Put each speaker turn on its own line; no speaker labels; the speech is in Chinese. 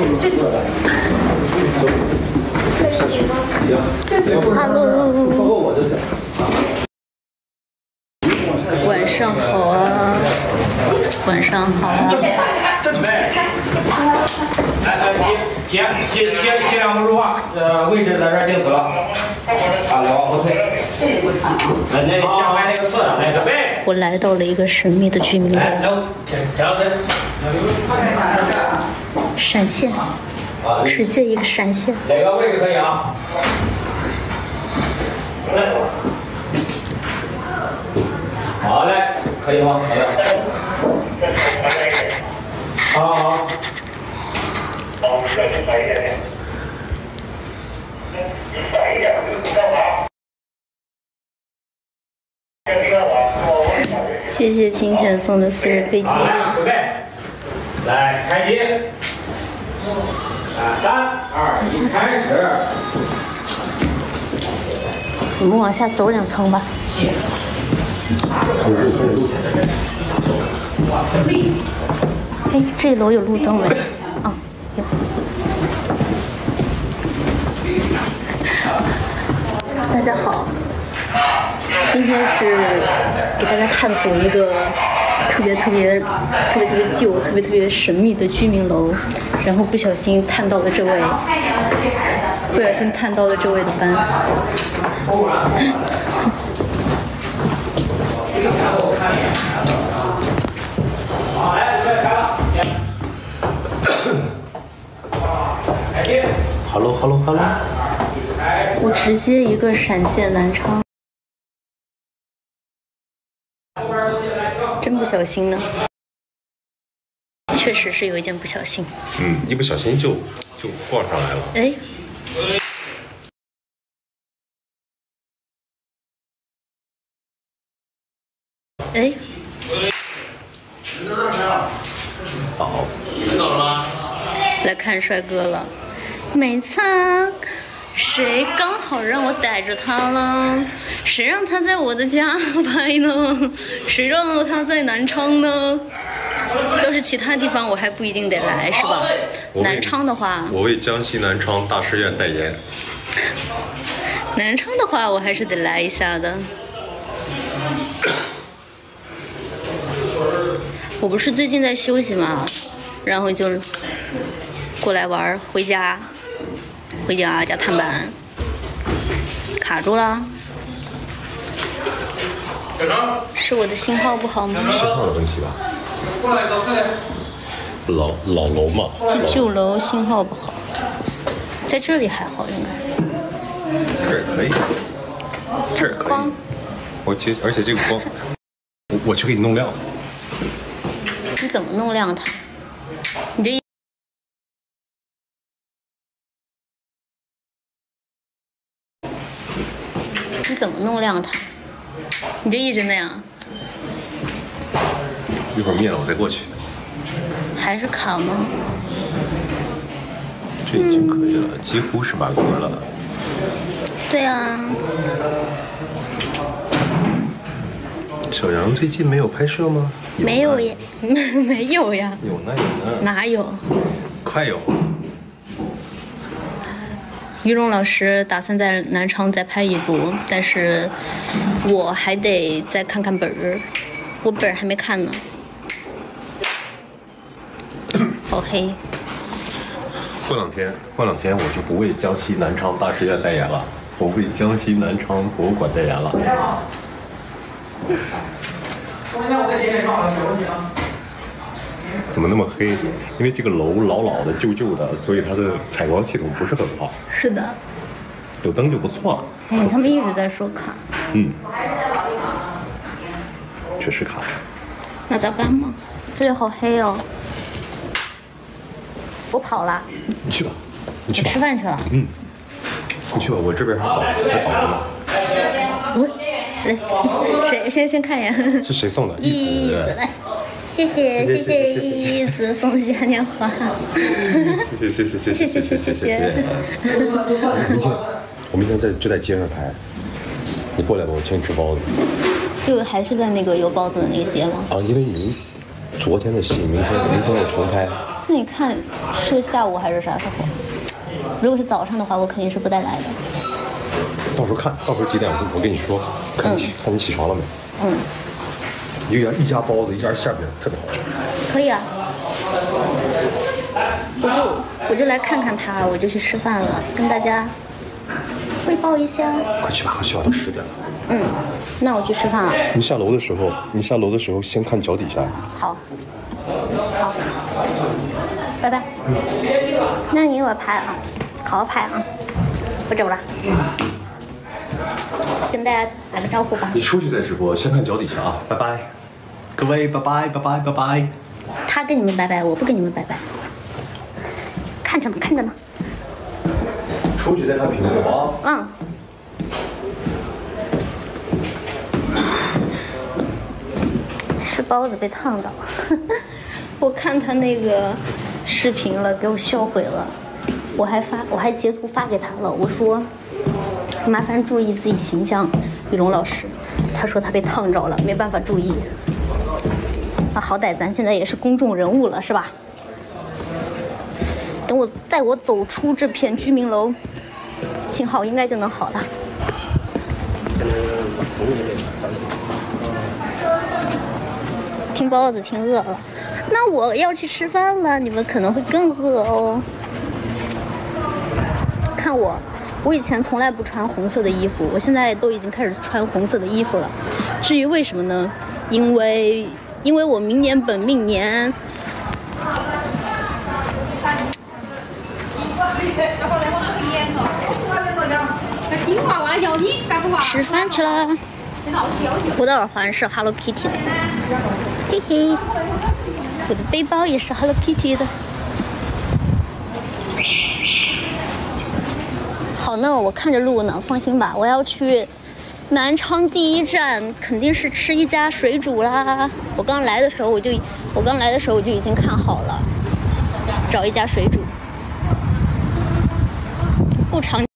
Hello， 晚上好啊，晚上好啊。
尽量不说话，位置在这儿定死了，啊，来往后退。那下面那个侧的那个背。
我来到了一个神秘的居民楼。闪现，直接一个闪现。
哪个位置可以啊？好嘞，可以吗？好的。好。好，再来一点。闪一点，干嘛？
谢谢金钱送的私人飞机。
准备，来开机。3、2、1，开始。
我们往下走2层吧。哎，这楼有路灯没？啊，有。大家好，今天是给大家探索一个特别旧、特别神秘的居民楼，然后不小心探到了这位的班。
好，来，准备开了。
Hello。
我直接一个闪现南昌，真不小心呢。确实是有一点不小心。
一不小心就挂上来了。
哎。哎，
好，
来看帅哥了，没错，谁刚好让我逮着他了？谁让他在我的家拍呢？谁让他在南昌呢？要是其他地方我还不一定得来，是吧？南昌的话，
我为江西南昌大师院代言。
南昌的话，我还是得来一下的。我不是最近在休息嘛，然后就过来玩，回家加探班，卡住了。是我的信号不好吗？
信号的问题吧。老楼嘛，
旧楼信号不好，在这里还好应该。
这儿可以，这儿可以。
光，
而且这个光，我去给你弄亮。
你怎么弄亮它？你怎么弄亮它？你就一直那样。
一会儿灭了我再过去。
还是卡吗？
这已经可以了，几乎是满格了。
对啊。
小杨最近没有拍摄吗？
没有呀，没有呀。
有呢。
哪有？
快有。
于蓉老师打算在南昌再拍一部，但是我还得再看看本儿，我本儿还没看呢。好黑。
过两天我就不为江西南昌大师院代言了，我为江西南昌博物馆代言了。怎么那么黑？因为这个楼老的、旧的，所以它的采光系统不是很好。
是的。
有灯就不错了。
哎，他们一直在说卡。
确实卡。
那咋办嘛？这里好黑哦。我跑了。
你去吧。
我吃饭去了。
你去吧，我这边还早着呢。
来，谁先看一眼？
是谁送的？
一子来，谢谢一子送的嘉年华。谢。
我明天就在街上拍，你过来吧，我请你吃包子。
就还是在那个有包子的那个街吗？
因为您昨天的戏，明天要重拍。
那你看是下午还是啥时候？如果是早上的话，我肯定是不带来的。
到时候看，到时候几点我跟你说，看你起床了没？
嗯。
一家包子，一家馅饼特别好吃。
可以啊。我就来看看他，我就去吃饭了，跟大家汇报一下。
快去吧，快去吧，都10点了。
嗯，那我去吃饭了。
你下楼的时候先看脚底下。
好，拜拜。那你一会儿拍啊，好好拍啊，我走了。跟大家打个招呼吧。
你出去再直播，先看脚底下啊，拜拜，各位，拜拜，拜拜，拜拜。
他跟你们拜拜，我不跟你们拜拜。看着呢，看着呢。
出去再看屏幕啊。
嗯。吃包子被烫到，我看他那个视频了，给我笑毁了。我还截图发给他了，我说麻烦注意自己形象，雨龙老师。他说他被烫着了，没办法注意。啊，好歹咱现在也是公众人物了，是吧？在我走出这片居民楼，信号应该就能好了。听包子听饿了，那我要去吃饭了，你们可能会更饿哦。看我以前从来不穿红色的衣服，我现在都已经开始穿红色的衣服了。至于为什么呢？因为我明年本命年。吃饭去了。我的耳环是 Hello Kitty 的，嘿嘿。我的背包也是 Hello Kitty 的。好呢，我看着路呢，放心吧。我要去南昌第一站，肯定是吃一家水煮啦。我刚来的时候我就已经看好了，找一家水煮。不常